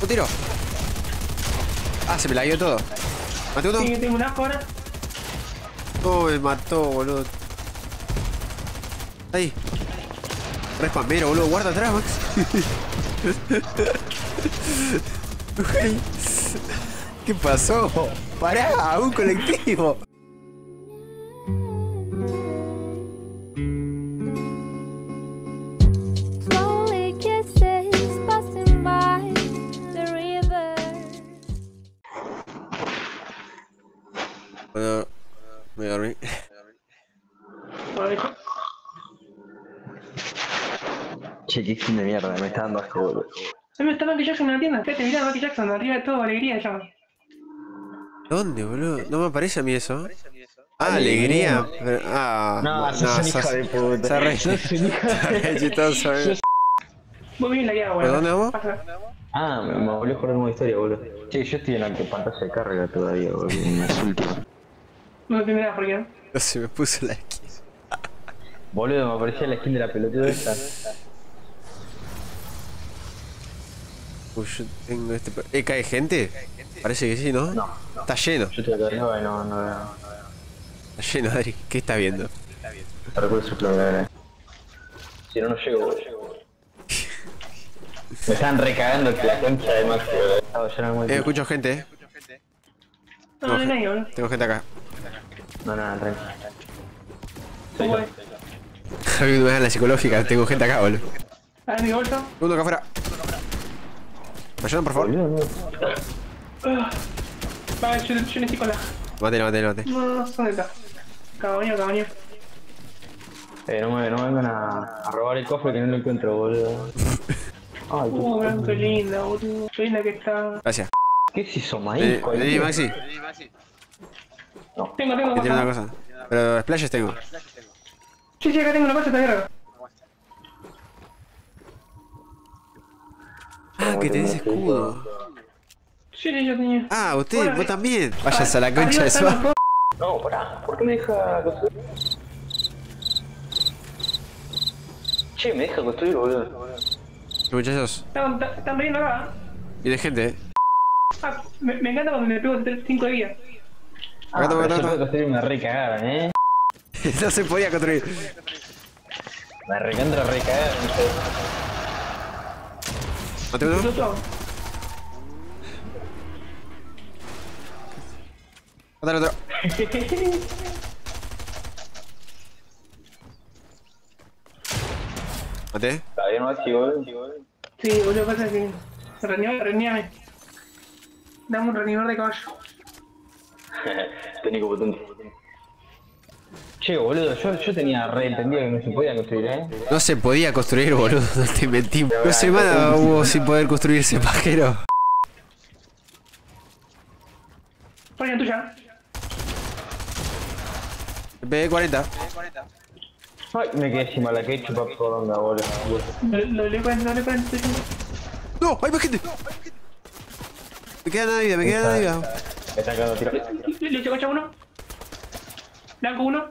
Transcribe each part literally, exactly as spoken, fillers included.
Un tiro. Ah, se me la dio todo. ¿Maté uno? Sí, tengo un asco ahora. No, me mató, boludo. Ahí. Re spamero, boludo. Guarda atrás, Max. ¿Qué pasó? Pará, un colectivo. Bueno, me dormí. Bueno, hijo. Che, qué fin de mierda, me está dando asco, boludo. Se me está Michael Jackson en la tienda. Fíjate, mirá, Michael Jackson, arriba de todo, alegría, llama. ¿Dónde, boludo? No me aparece a mí eso. Ah, alegría. Pero, ah, No, no, sos un hijo sos- de puta. sos re- Sos un hijo sos re de chistoso, eh. Muy bien la guía, ¿Por bueno. dónde vamos? Pasa. Ah, me, me volvió a jugar una historia, boludo. Che, yo estoy en la que pantalla de carga todavía, boludo. En las últimas. No entiendo nada, ¿por qué no? No se me puso la skin. Boludo, me aparecía la skin de la pelotuda esta. Uy, yo tengo este... ¿Eh, cae gente? Parece que sí, ¿no? No, no. Está lleno. Yo estoy acá arriba y no, no veo. Está lleno, Adri. ¿Qué está viendo? No recuerdo su clave. Si no, no llego, boludo. Me están recagando que la concha de Maxi, boludo. Estaba lleno de Eh, muertos. escucho gente, eh. No, no hay nadie, boludo. Tengo gente acá. No, no, no, tranqui. ¿Cómo es? Javi, no me dan la psicológica. Tengo gente acá, boludo. A ver mi bolso. Uno acá afuera. ¿Me ayudan, por favor? Boludo, no. Ah. Va, yo, yo necesito con la. Matelo, matelo, matelo. No, no, ¿dónde está? Cabaño, cabaño. Eh, no me, no me vengan a, a robar el cofre que no lo encuentro, boludo. Ay, Uh, qué, mirá, qué linda, boludo. Qué linda que está. Gracias. ¿qué es eso, Eh, maíz? Vení, Maxi. Tengo, tengo, Que tiene una cosa. cosa. Pero splashes tengo. Sí, sí, acá tengo una cosa, está verga. Ah, que tenés escudo. Sí, sí, yo tenía. Ah, usted, Bueno, vos eh, también. Vayas a la arriba concha de están su... los dos. No, pará, ¿por qué me deja construir? Che, me deja construir, boludo. Muchachos. Están, están- están riendo acá. Viene gente, eh. Ah, me, me encanta cuando me pego cinco de vida. Acá Ah, toma, pero acá yo puedo toma. construir una recagada, eh. No se podía construir. Me recontra recagada, no sé. Mate uno. Otro. Mate al otro. Mate. Está bien, Maxi, boludo. Sí, boludo, pasa que. Reneame, reneame. Dame un reanimador de caballo. Técnico potente. Che, boludo, yo, yo tenía re entendido que no se podía construir, eh. No se podía construir, boludo. No te mentí. Dos semanas hubo sin poder construirse, pajero. Página tuya. P cuarenta. Ay, me quedé sin mala ketchup por onda, boludo. Lo lo le cuento, lo le cuento. ¡No! ¡Hay más gente! Me queda nada de vida, me queda nada de vida. Me está cagando tiro. Le le echo cocha uno. Blanco uno.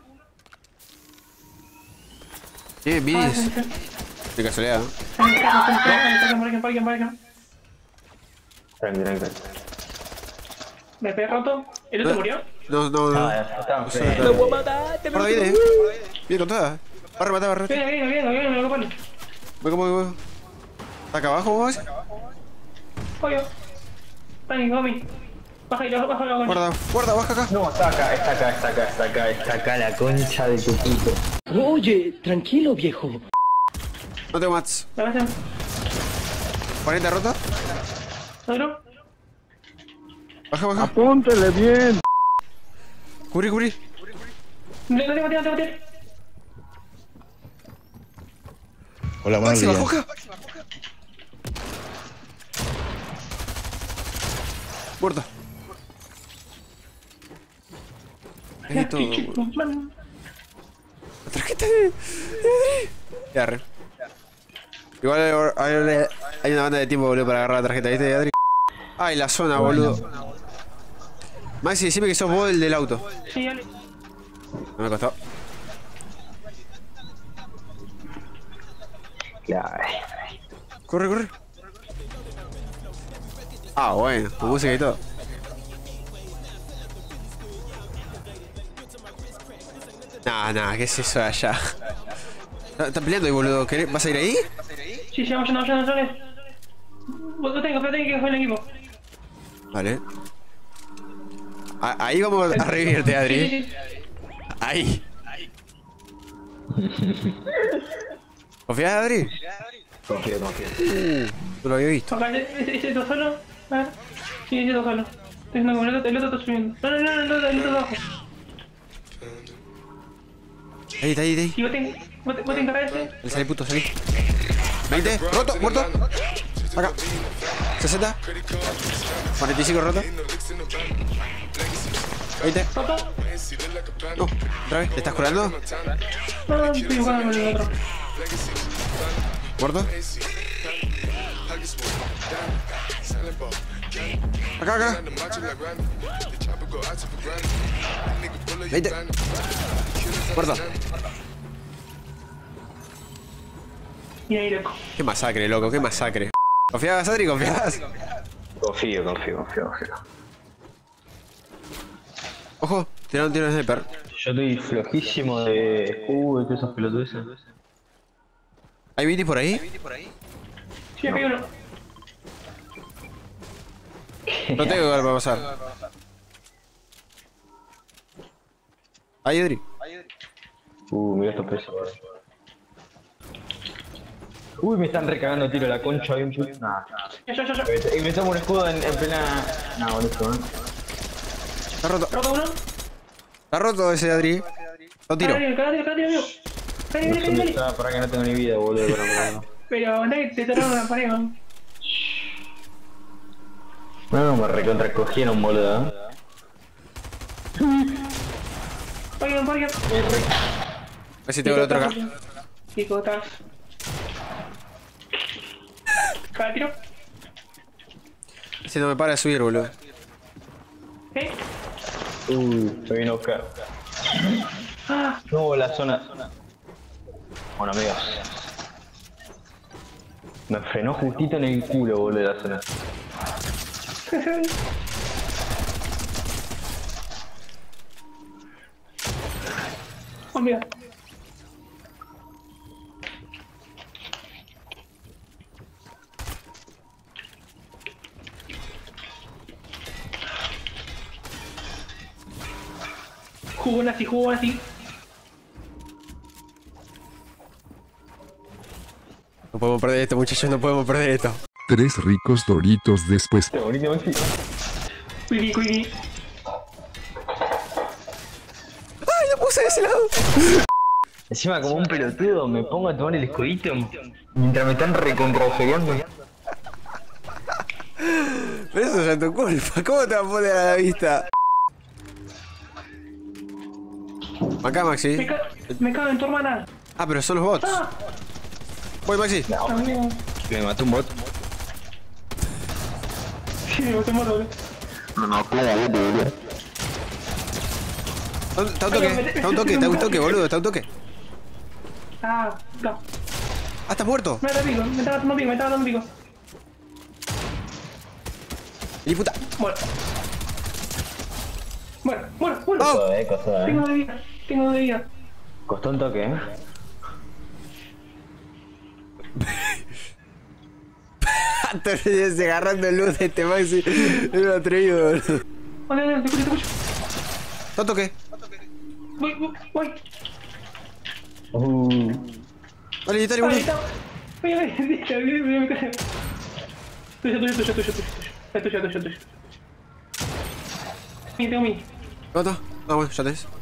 Bien, Ah, minis. sí, sí. De casualidad, ¿no? Parquen, parquen, parquen. Tranqui, tranqui. Me pegué roto. ¿El otro murió? No, no, no. Ah, ya, estaban No feos. sé. Guarda, viene, eh. Viene con todas. Va a rematar, va a rematar. Viene, viene, viene, viene, me lo pone. Voy como voy. ¿Está acá abajo, vos? Pollo. Pani, gomi. Baja y lo baja la concha. Guarda, guarda, baja acá. No, está acá, está acá, está acá, está acá, está acá la concha de tu pito. Oye, tranquilo, viejo. No tengo mats. La base. cuarenta rota. Otro. Baja, baja. Apúntele bien. Cubrí, cubrí. No tengo, no tengo, no tengo. Hola, buenos Maxi, días. bajó acá. Muerto. Ahí todo, boludo. La tarjeta de... Ya, re. Igual hay, hay- hay una banda de tiempo, boludo, para agarrar la tarjeta, ¿viste, Adri? Ay, la zona, boludo. Maxi, decime que sos vos el del auto. Sí, dale. No me costó. Claro. Corre, corre. Ah, bueno, con música y todo. Nah, nah, ¿qué es eso de allá? ¿Están peleando ahí, boludo? ¿Querés- ¿Vas a ir ahí? Sí, sí, vamos yendo, vamos yendo, vamos. Vos tengo, pero tengo que fue el equipo. Vale. A- ahí vamos a revivirte, Adri. Sí, sí, sí. Ahí. ¿Confías, Adri? Confío, confío. Uh, no lo había visto. Acá, ese, ese, ese está solo. A ver. Sí, ese está solo. Estoy haciendo como el otro, el otro está subiendo. No, no, no, no, el otro, el otro abajo. Ahí está, ahí está, ahí. Si vos te, vos te, vos te encargás de ese. El salí puto, salí. veinte, roto, muerto. Acá. sesenta. cuarenta y cinco roto. veinte. ¿Roto? No, otra vez. ¿Te estás curando? No, no, estoy buscando con el otro. ¿Muerto? Acá, acá. veinte. Muerto. Y ahí, loco. Qué masacre, loco, qué masacre. ¿Confiabas, Adri? ¿Confiabas? Confío, confío, confío, confío. Ojo, tiraron un tiro de sniper. Yo estoy flojísimo de... Uh, de todos esos pelotudes. ¿Hay Viti por ahí? Sí, acá hay uno. No tengo lugar para pasar. Ahí, Adri. Uh, mira estos pesos. Uy, me están recagando tiro la concha bien puta. Nah. Ya, ya, ya, ya. Y me tomo un escudo en, en plena... Nah, buenísimo, ¿eh? Está roto. ¿Roto uno? Está roto ese, Adri. Lo tiro. Acá, acá, acá, acá, amigo. Vení, No vení, sé vení, dónde vení. está, para que no tengo ni vida, boludo, pero bueno. Pero nadie te tiraron una pared, man. No, me recontracogieron, boludo, ¿eh? Parque, parque. A ver si tengo el otro acá. Picotas. Cada tiro. Si no me para de subir, boludo. ¿Eh? Uh, me vino a buscar. Ah, No, la zona. Bueno, amigos. Me frenó justito en el culo, boludo, la zona. oh, mira. Jugón así, jugón así. No podemos perder esto, muchachos, no podemos perder esto. Tres ricos doritos después. Qué bonito, Maxi. Quicky, quicky. ¡Ay, lo puse de ese lado! Encima, como un pelotudo, me pongo a tomar el escudito mientras me están recontrajeando. Pero eso ya es tu culpa. ¿Cómo te va a poner a la vista? Acá, Maxi. Me, ca me cago en tu hermana. Ah, pero son los bots. Ah, Voy, Maxi. amigo. Me mató un bot. Sí, me boté muerto, boludo. Está un toque, está un toque, está un toque, boludo, está un toque. Ah, no. Ah, estás muerto. Me estaba pico, me estaba dando pico, me estaba dando pico. Y puta. Bueno. Bueno, bueno, bueno. Oh. Costó, eh, costó, eh. Tengo de vida, tengo de vida. Costó un toque, eh. Entonces agarrando luz de este Maxi. Es un atrevido, boludo. Vale, vale, te escucho, te escucho. Está un toque. Voy, voy, voy. Uh. Dale, dale, Ahí boludo. está. Voy, voy, voy, voy, voy, voy. Tuyo, tuyo, tuyo, tuyo, tuyo. Es tuyo, tuyo, tuyo. Sí, tengo mi. ¿Cuánto? Ah, bueno, ya tenés.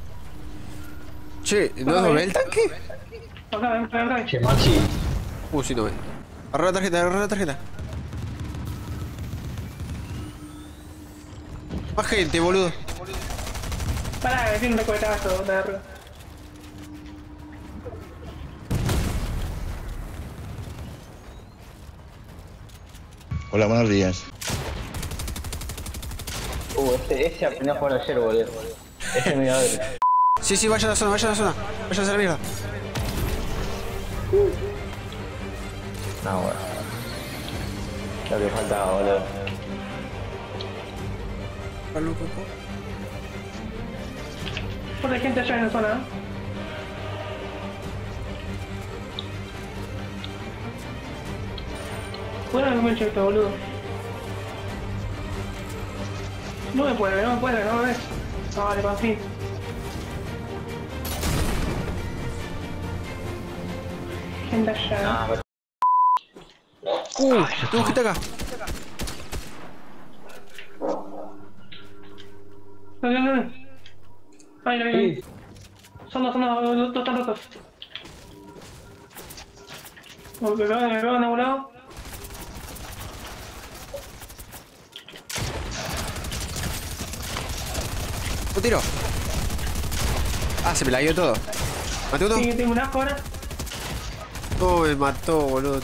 Che, ¿no doblé el tanque? Acá, acá, acá. Che, Maxi. Uh, sí, no ve. Agarra la tarjeta, agarra la tarjeta. Más gente, boludo. Pará, me tiene un recoetazo de arriba. Hola, buenos días. Uh, ese, ese apenas jugó ayer, boludo. Ese me iba a ver. Sí, sí, vaya a la zona, vaya a la zona. Vaya a la mierda. No, bueno. Lo que faltaba, boludo. Porque hay gente allá en la zona. Bueno, no me he hecho esto, boludo. No me puede, no me puede, no me ves. No, vale, por fin. Gente allá. Ah, pero... Uh, tengo gente acá. No, no, no. Ahí, ahí, ahí. Son dos, son dos, dos, dos están rotos. Me pegan, me pegan de un lado. Un tiro. Ah, se me la dio todo. ¿Maté uno? Sí, tengo un asco ahora. No, me mató, boludo.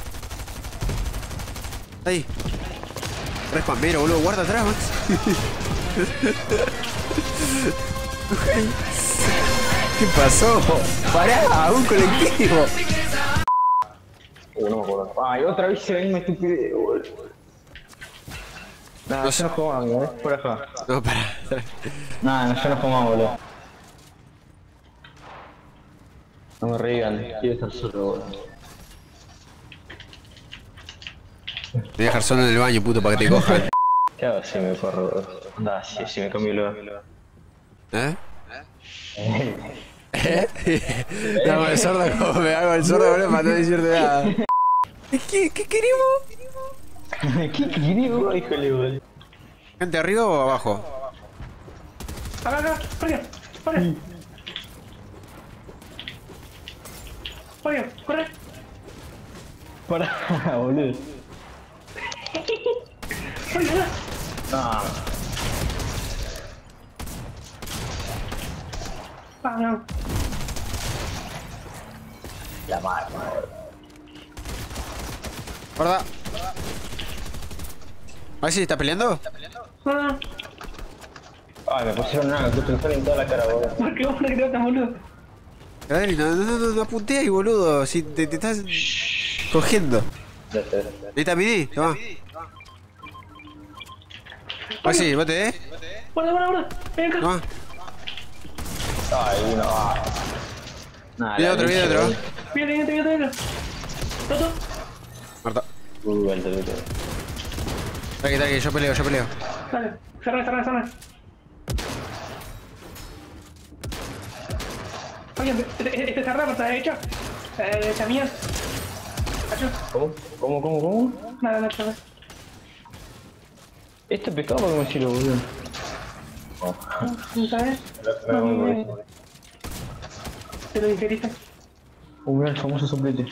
Ahí. Respamero, boludo. Guarda atrás, Max. ¿Qué pasó? Pará, un colectivo. Uh, no me acuerdo. Ay, otra vez se ven estupidez, boludo. Nah, No yo no juego más, ¿eh? Por acá. No, pará. Nah, no, yo no juego más, boludo. No me reían, quiero estar solo, boludo. Te voy a dejar solo en el baño, puto, para que te cojan. ¿Qué hago si me corro, boludo? Anda, si, si me cambio el lugar. ¿Eh? ¿Eh? No, el sordo, como me hago el sordo, boludo, para no decirte nada. ¿Qué, qué queremos? ¿Qué querés, híjole, boludo? ¿Gente arriba o abajo? Acá, acá, por aquí, por aquí. Por aquí, corre. Pará, boludo. Por aquí, acá. No. Ah, no. La madre, boludo. Guarda. A ver si está peleando. No, no. Ay, me pusieron nada, que te en toda la cara, boludo. ¿Por qué vos no te tan boludo? Adri, no, no, no, no apunté ahí, boludo. Si te, te estás cogiendo. Ya sé, ya sé. Ahí está Mini, toma. Ah, sí, vos te, eh. Guarda, guarda, guarda. Ven acá. Toma. Ay, no, ay. Nah, Viene la otro, viene leche, otro. boludo. Viene, viene, viene, viene. Roto. Marta. Uh, vuelta, vuelta. Tranqui, tranqui, yo peleo, yo peleo. Dale, cerra, cerra, cerra. Oye, este, este cerrado por la derecha. La derecha mía. ¿Cacho? ¿Cómo? ¿Cómo, cómo, cómo? Nada, no, cerré. Este pescado, ¿cómo me sirve, boludo? ¿Sabes? Me No, voy, me- me voy. Te lo digeriste. Uh, mira el famoso soplete.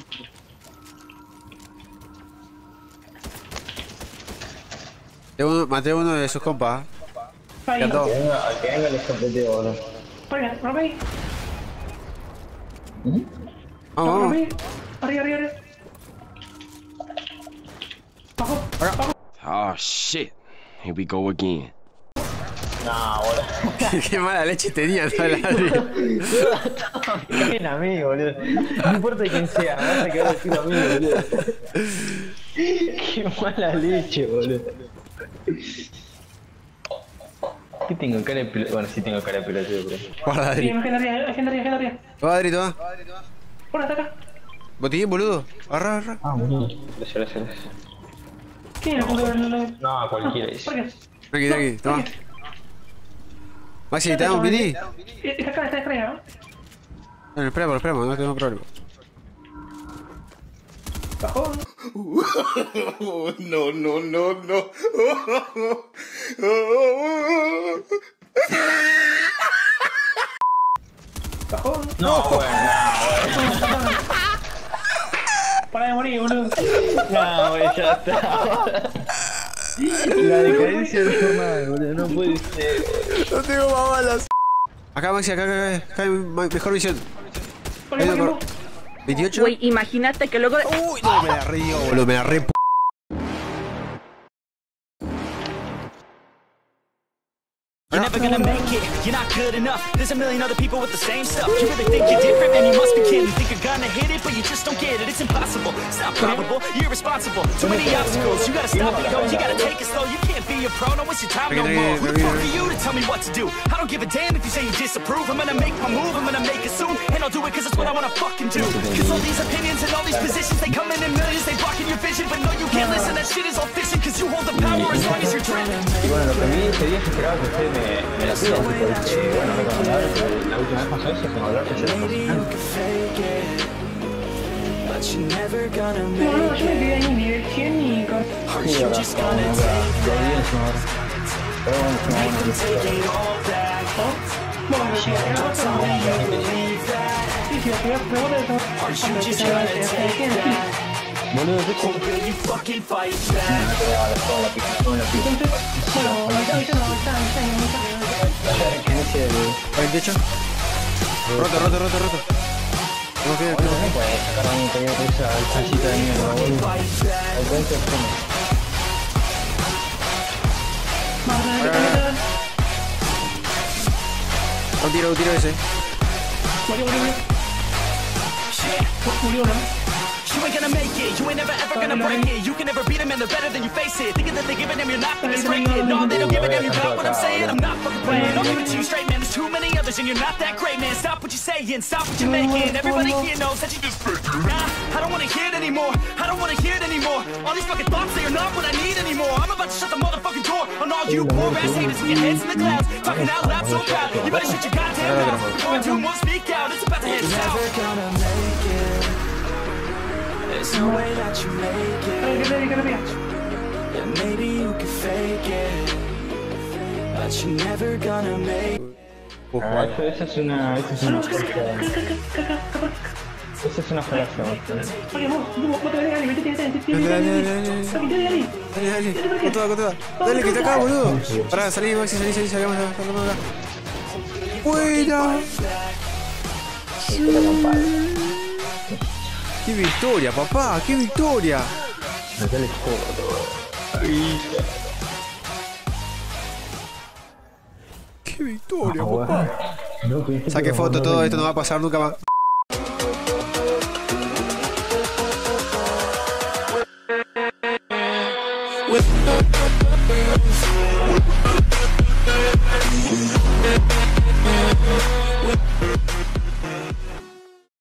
Tengo- Maté a uno de sus compas. Ahí. Ya todo. Que venga, al que venga le sopleteo, boludo. Por ahí, rompe ahí. Vamos, No, vamos. rompe ahí. Arriba, arriba, arriba. Bajo, bajo. Oh shit. Here we go again. Nah, boludo. Qué mala leche tenía, ¿no? Adri? Caen a mí, boludo. No importa quién sea, me vas a quedar decir a mí, boludo. Qué mala leche, boludo. ¿Qué tengo cara de pelotudo? Bueno, sí tengo cara de pelotudo, pero... Guarda, Sí, Adri. hay gente arriba, hay gente arriba, hay gente arriba. Toma, Adri, toma. Por hasta acá. Botiquín, boludo. Agarra, agarra. Ah, boludo. Gracias, gracias, gracias. ¿Quién es el punto del... No, cualquiera ¿Por dice. qué? Tranqui, tranqui, toma. Maxi, ¿te damos Mini? Está acá, está arriba, ¿no? Bueno, esperamos, esperamos, no tenemos problema. Bajó. No, no, no, no. Bajó. No, bueno, no, bueno. Para de morir, boludo. No, güey, ya está. La decadencia de jornada, boludo, no puede ser. No tengo más balas. Acá, Maxi, acá, acá, acá, acá hay me- mejor visión. Por ahí, Ahí, por no, ahí. ¿veintiocho? Güey, imagínate que luego... Uy, no, me la re dio, boludo, me la re... p- You're never gonna make it. it, you're not good enough. There's a million other people with the same stuff. You really think you're different, man, you must be kidding. Think you're gonna hit it, but you just don't get it. It's impossible, it's not probable, you're irresponsible. Too many obstacles, you gotta stop and go. You gotta take it slow, you can't be a pro, don't waste your time no more. Who the fuck are you to tell me what to do? I don't give a damn if you say you disapprove. I'm gonna make my move, I'm gonna make it soon. And I'll do it cause it's what I wanna fucking do. Cause all these opinions and all these positions, they come in in millions, they blocking your vision. But no, you can't listen, that shit is all fiction. Cause you hold the power as long as you're driven. Y bueno, lo que a mí ese día se esperaba que ustedes me, me la pidan, porque, bueno, no con hablar, pero la última vez pasó eso, se me habló que se lo No, no, yo me quedé ahí en nivel cien y con... Sí, ahora, ahora, lo vi en su hora. Pero bueno, se me va a Bueno, si me quedo otro, no. Sí, si me quedo pregunta de todo. Cuando te salga de aquí. boludo, ¿qué como? Entonces, bueno, ahorita ahorita no, ahorita ahorita no. cuarenta y ocho. Roto, roto, roto, roto. Tengo que ir, Bueno, no puedes sacar un pequeño cruce al chancito de mierda, boludo. Al cuento es como. un tiro, un tiro ese. Murió, murió, murió. Murió, ¿no? You ain't gonna make it, you ain't never ever gonna break it. You can never beat them and they're better than you face it. Thinking that they're giving them, you're not gonna straight it. No, they don't give a damn, you got what I'm saying. I'm not fucking playing, I'll give it to you straight, man. There's too many others and you're not that great, man. Stop what you're saying, stop what you're making. Everybody here knows that you just fake it. Nah, I don't wanna hear it anymore, I don't wanna hear it anymore. All these fucking thoughts, they are not what I need anymore. I'm about to shut the motherfucking door on all you poor ass haters with your heads in the clouds. Talking out loud so proud, you better shut your goddamn mouth. Going to won't speak out, it's about to head south. There's no way that you make it. And maybe you can fake it, but you're never gonna make it. Ah, eso, esa es una... Esa es una... Esa es una falacia, Oye, vos, vos, vos te venís, vete, vete, vete, Dale, dale, vete, dale, vete, dale. vete, dale. Dale, dale. Con toda, con toda. Dale, que está acá, boludo. Pará, salí, Maxi, salí, salí, salgamos acá, salgamos acá. ¡Buena! ¡Qué victoria, papá! ¡Qué victoria! Metele todo. ¡Qué victoria, Ah, papá! No, pues, Saque foto, todo esto no va a pasar nunca más. With